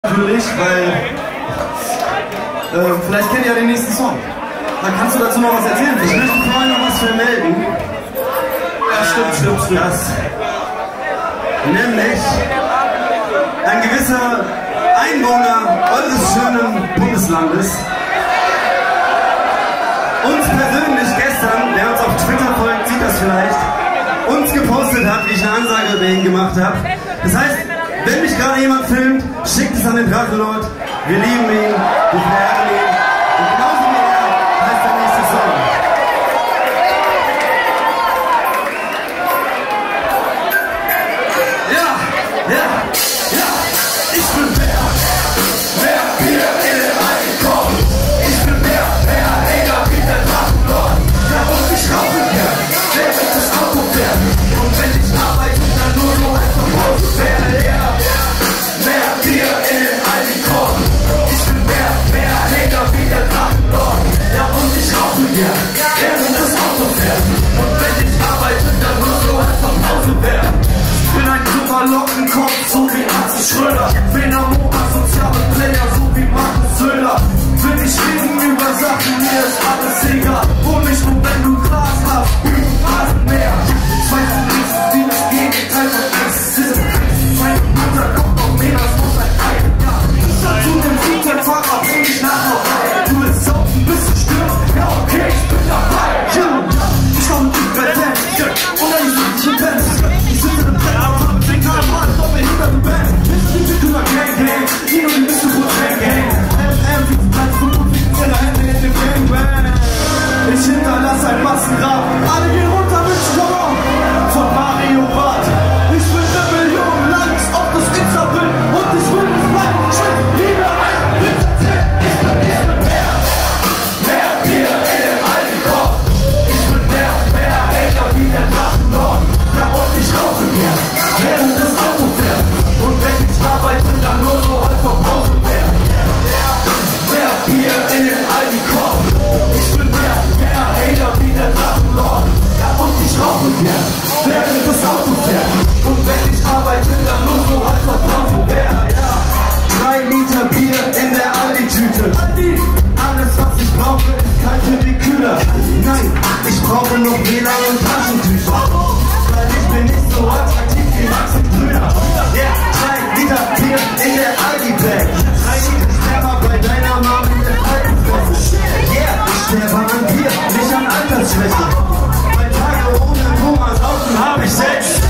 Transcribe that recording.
Natürlich, weil vielleicht kennt ihr ja den nächsten Song. Dann kannst du dazu noch was erzählen. Ich möchte vorhin noch was vermelden. Ja, stimmt. Nämlich ein gewisser Einwohner eures schönen Bundeslandes uns persönlich gestern, der uns auf Twitter folgt, sieht das vielleicht, uns gepostet hat, wie ich eine Ansage über ihn gemacht habe. Das heißt, wenn mich gerade jemand filmt, schickt es an den Drachenlord. Wir lieben ihn, wir verehren ihn. Und genauso wie er heißt der nächste Song. Ja, ich bin wer hier in den Alten kommt. Ich bin wer Hänger wie der Drachenlord. Ja, und ich rauche gern, während das Auto fährt. Und wenn ich arbeite, dann nur so einfach Pause werde. Während das Auto fährt. Und wenn ich arbeite, dann nur so einfach Pause werden. Ich bin ein super Lockenkopf, so wie Atze Schröder. Bin am soziale Player, so wie Markus Söder. Will ich reden über Sachen, mir ist alles egal. Hol mich nur, wenn du Glas hast, Rasenmäher. Ich weiß nicht, wie das geht, ich teile das ist. Meine Mutter kommt noch mehr, das muss ein Ei. Ja, zu dem Fußballfahrer bring ich nach vorbei. Du willst saufen, bis du stirbst. Ja, okay, ich bin dabei. Ja, ich komm mit dem Bett, und dann sitze ich im Bett. Ich sitze im Bett, aber mit den Karten, doch mir hinter dem Bett. Ich bin über Gang, hier und die bist du gut Gang. wie du bleibst gut und wie du Hände in dem Gang. Ich hinterlasse ein Massengrab. Alle gehen runter mit Strom von Mario Bart. Ich will 1 Million Likes auf das Insta-Bild und ich will es bleiben. Ich will Liebe ein. Ich bin wer hier in den Alten kommt. Ich bin wer Hänger wie der Drachenlord. Ja, und ich rauche gern, während das Auto fährt. Und wenn ich arbeite, dann nur so als auf Pause werde. Wer hier in den Alten kommt. Ich bin wer Hänger wie der Drachenlord. Ja, und ich rauche gern, während das Auto fährt. Und wenn ich arbeite, dann nur so als auf Pause werde. Ja, 3 Liter Bier in der Aldi-Tüte. Alles, was ich brauche, ist kalte Liküre. Nein, ich brauche noch WLAN und Taschentücher. Weil ich bin nicht so attraktiv wie Max und Brüder. Ja, 3 Liter Bier in der Aldi-Bag. 3 Liter Sterber bei deiner Mama in der Altenfresse. Yeah, ich sterbe an Bier, nicht an Altersschwäche. Bei Tage ohne Thomas Außen hab ich selbst